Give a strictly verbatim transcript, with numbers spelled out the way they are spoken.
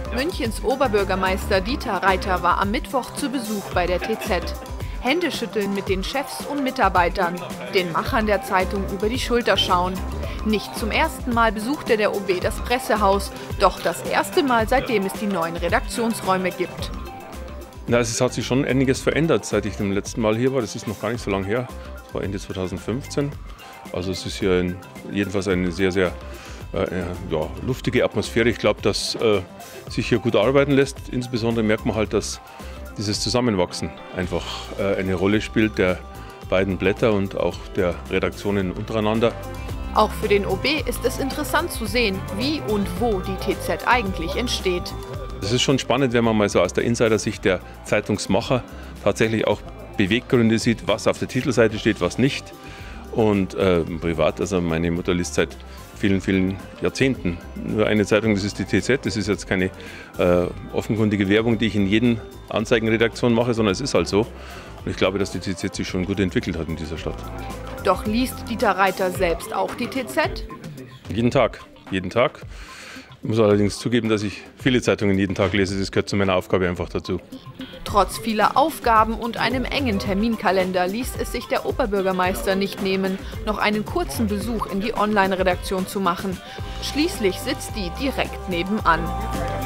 Münchens Oberbürgermeister Dieter Reiter war am Mittwoch zu Besuch bei der T Z. Händeschütteln mit den Chefs und Mitarbeitern, den Machern der Zeitung über die Schulter schauen. Nicht zum ersten Mal besuchte der O B das Pressehaus, doch das erste Mal, seitdem es die neuen Redaktionsräume gibt. Na, es hat sich schon einiges verändert, seit ich zum letzten Mal hier war. Das ist noch gar nicht so lange her. Das war Ende zweitausendfünfzehn. Also es ist hier ein, jedenfalls eine sehr, sehr äh, ja, luftige Atmosphäre. Ich glaube, dass äh, sich hier gut arbeiten lässt. Insbesondere merkt man halt, dass dieses Zusammenwachsen einfach äh, eine Rolle spielt, der beiden Blätter und auch der Redaktionen untereinander. Auch für den O B ist es interessant zu sehen, wie und wo die T Z eigentlich entsteht. Es ist schon spannend, wenn man mal so aus der Insider-Sicht der Zeitungsmacher tatsächlich auch Beweggründe sieht, was auf der Titelseite steht, was nicht. Und äh, privat, also meine Mutter liest seit vielen, vielen Jahrzehnten nur eine Zeitung, das ist die T Z. Das ist jetzt keine äh, offenkundige Werbung, die ich in jeden Anzeigenredaktion mache, sondern es ist halt so. Und ich glaube, dass die T Z sich schon gut entwickelt hat in dieser Stadt. Doch liest Dieter Reiter selbst auch die T Z? Jeden Tag, jeden Tag. Ich muss allerdings zugeben, dass ich viele Zeitungen jeden Tag lese. Das gehört zu meiner Aufgabe einfach dazu. Trotz vieler Aufgaben und einem engen Terminkalender ließ es sich der Oberbürgermeister nicht nehmen, noch einen kurzen Besuch in die Online-Redaktion zu machen. Schließlich sitzt die direkt nebenan.